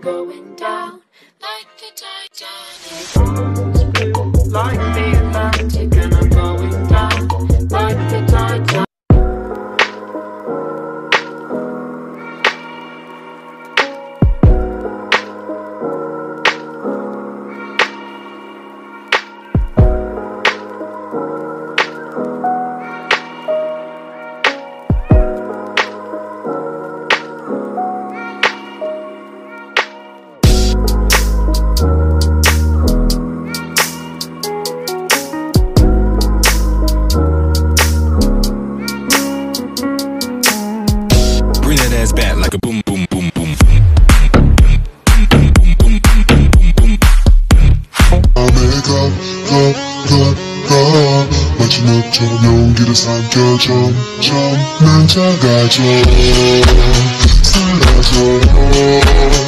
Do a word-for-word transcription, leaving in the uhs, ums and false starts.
going down like the Titanic. Like the Atlantic, and I'm going down like the Titanic. Back like a boom, boom, boom, boom. I make up, up, up, up. 마지막처럼 용기를 삼켜 점점 난 작아져 사라져